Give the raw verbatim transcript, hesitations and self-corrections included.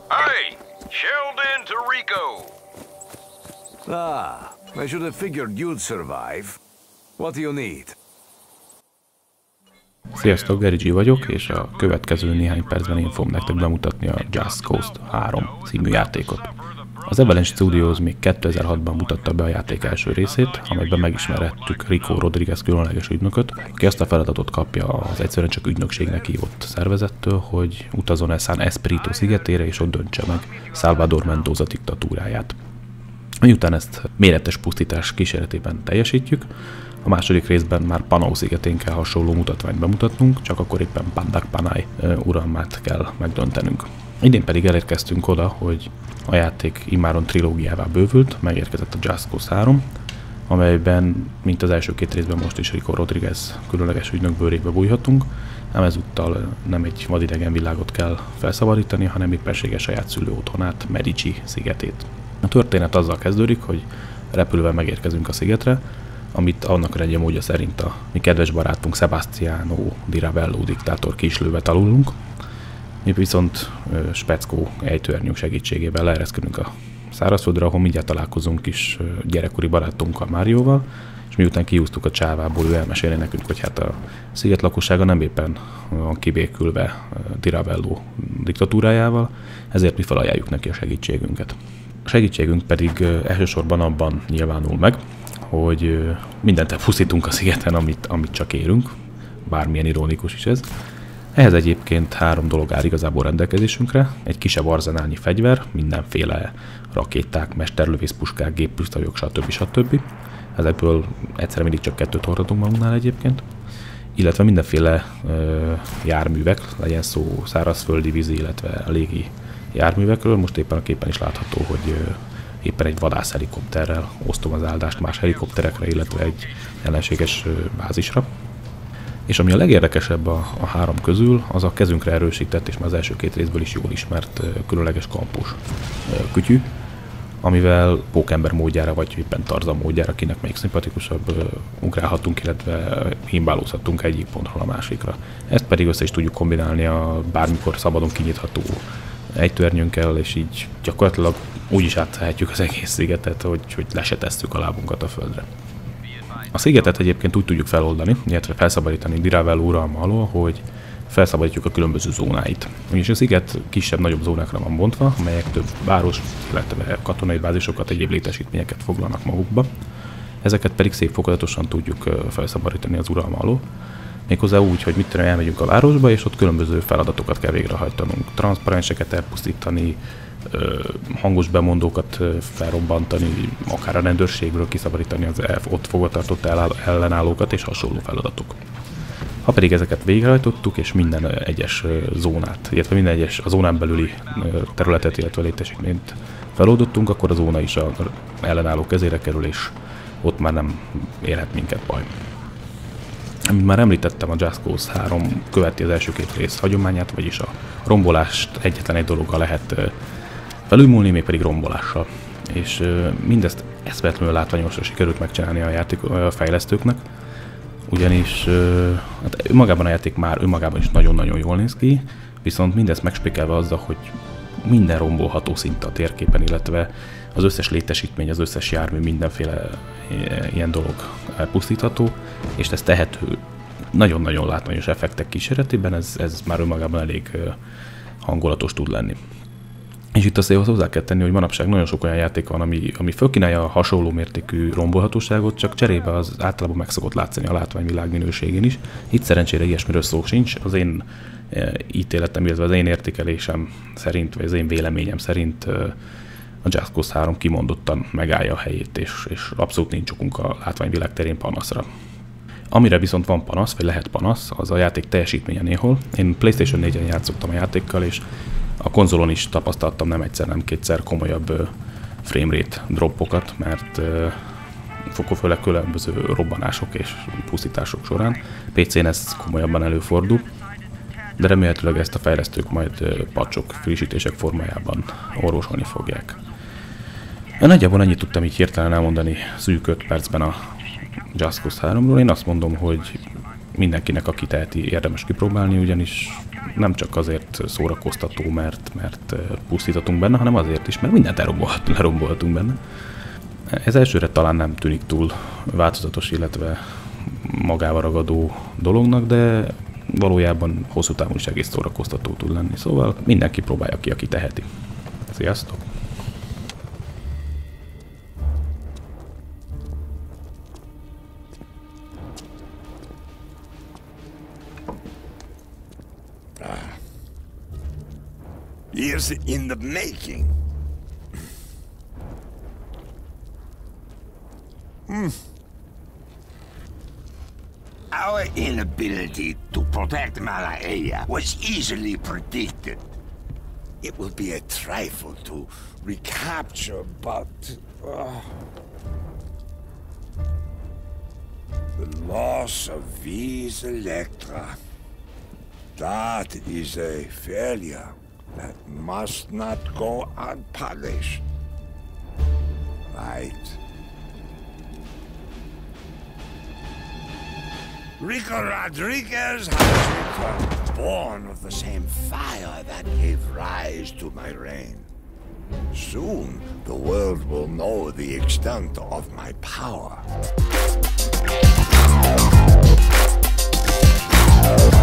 Hey, Sheldon to Rico. Ah, I should have figured you'd survive. What do you need? Sziasztok, Gary G vagyok, és a következő néhány percben én fogom nektek bemutatni a Just Cause három című játékot. Az Avalanche Studios még kétezer-hatban mutatta be a játék első részét, amelyben megismerhettük Rico Rodriguez különleges ügynököt, aki azt a feladatot kapja az egyszerűen csak ügynökségnek hívott szervezettől, hogy utazzon el San Espirito szigetére, és ott döntse meg Salvador Mendoza diktatúráját. Miután ezt méretes pusztítás kíséretében teljesítjük, a második részben már Panau szigetén kell hasonló mutatványt bemutatnunk, csak akkor éppen Pandak Panay uralmát kell megdöntenünk. Idén pedig elérkeztünk oda, hogy a játék immáron trilógiává bővült, megérkezett a Just Cause három, amelyben, mint az első két részben most is Rico Rodriguez különleges ügynök bőrébe bújhatunk, ám ezúttal nem egy vadidegen világot kell felszabadítani, hanem éppenséges saját szülő otthonát, Medici szigetét. A történet azzal kezdődik, hogy repülővel megérkezünk a szigetre, amit annak rendje módja szerint a mi kedves barátunk Sebastiano di Ravello diktátor kislőve tanulunk. Mi viszont speckó ejtőernyők segítségével leereszkedünk a szárazföldre, ahol mindjárt találkozunk is gyerekkori barátunkkal, Márióval, és miután kiúztuk a csávából, ő elmeséli nekünk, hogy hát a sziget lakossága nem éppen van kibékülve di Ravello diktatúrájával, ezért mi felajánljuk neki a segítségünket. A segítségünk pedig elsősorban abban nyilvánul meg, hogy mindent elpusztítunk a szigeten, amit, amit csak érünk, bármilyen ironikus is ez. Ehhez egyébként három dolog áll igazából rendelkezésünkre, egy kisebb arzenálnyi fegyver, mindenféle rakéták, mesterlövészpuskák, géppisztolyok, stb. stb. Ezekből egyszerre mindig csak kettőt hordhatunk magunknál egyébként, illetve mindenféle ö, járművek, legyen szó szárazföldi, vízi, illetve a légi járművekről. Most éppen a képen is látható, hogy ö, éppen egy vadászhelikopterrel osztom az áldást más helikopterekre, illetve egy ellenséges bázisra. És ami a legérdekesebb a, a három közül, az a kezünkre erősített, és már az első két részből is jól ismert különleges kampus kütyű, amivel pókember módjára, vagy éppen Tarzan módjára, kinek még szimpatikusabb, ugrálhatunk, illetve himbálózhatunk egyik pontról a másikra. Ezt pedig össze is tudjuk kombinálni a bármikor szabadon kinyitható ejtőernyőnkkel, és így gyakorlatilag úgy is átszállhatjuk az egész szigetet, hogy, hogy le se tesszük a lábunkat a földre. A szigetet egyébként úgy tudjuk feloldani, illetve felszabadítani di Ravello uralma alól, hogy felszabadítjuk a különböző zónáit. Ugyanis a sziget kisebb-nagyobb zónákra van bontva, amelyek több város, illetve katonai bázisokat, egyéb létesítményeket foglalnak magukba. Ezeket pedig szép fokozatosan tudjuk felszabadítani az uralma alól. Méghozzá úgy, hogy mit tudom, elmegyünk a városba, és ott különböző feladatokat kell végrehajtanunk. Transzparenseket elpusztítani, hangos bemondókat felrobbantani, akár a rendőrségből kiszabadítani az ott fogvatartott ellenállókat és hasonló feladatok. Ha pedig ezeket végrehajtottuk, és minden egyes zónát, illetve minden egyes a zónán belüli területet, illetve létesítményt feloldottunk, akkor a zóna is az ellenálló kezére kerül, és ott már nem érhet minket baj. Amit már említettem, a Just Cause három követi az első két rész hagyományát, vagyis a rombolást egyetlen egy dologgal lehet felülmúlni, mégpedig rombolással. És mindezt eszméletlenül látványosra sikerült megcsinálni a, játék, a fejlesztőknek, ugyanis hát önmagában a játék már önmagában is nagyon-nagyon jól néz ki, viszont mindezt megspékelve azzal, hogy minden rombolható szinte a térképen, illetve az összes létesítmény, az összes jármű, mindenféle ilyen dolog elpusztítható, és ez tehető nagyon-nagyon látványos effektek kíséretében, ez, ez már önmagában elég hangulatos tud lenni. És itt azt hozzá kell tenni, hogy manapság nagyon sok olyan játék van, ami, ami fölkínálja a hasonló mértékű rombolhatóságot, csak cserébe az általában meg szokott látszani a látványvilág minőségén is. Itt szerencsére ilyesmiről szó sincs. Az én e, ítéletem, illetve az én értékelésem szerint, vagy az én véleményem szerint e, a Just Cause három kimondottan megállja a helyét, és, és abszolút nincs okunk a látványvilág terén panaszra. Amire viszont van panasz, vagy lehet panasz, az a játék teljesítménye néhol. Én PlayStation négyen játszottam a játékkal, és a konzolon is tapasztaltam nem egyszer, nem kétszer komolyabb uh, framerate droppokat, mert uh, főleg különböző robbanások és pusztítások során. pé cén ez komolyabban előfordul, de remélhetőleg ezt a fejlesztők majd uh, patchok, frissítések formájában orvosolni fogják. Én nagyjából annyit tudtam így hirtelen elmondani szűk öt percben a Just Cause háromról. Én azt mondom, hogy mindenkinek, aki teheti, érdemes kipróbálni, ugyanis Nem csak azért szórakoztató, mert, mert pusztítatunk benne, hanem azért is, mert mindent elrombolt, leromboltunk benne. Ez elsőre talán nem tűnik túl változatos, illetve magával ragadó dolognak, de valójában hosszú távon is egész szórakoztató tud lenni. Szóval mindenki próbálja ki, aki teheti. Sziasztok! Years in the making. Hmm. Our inability to protect Malaya was easily predicted. It will be a trifle to recapture, but... Uh, the loss of Vis Electra. That is a failure that must not go unpunished. Right. Rico Rodriguez has returned, born of the same fire that gave rise to my reign. Soon, the world will know the extent of my power.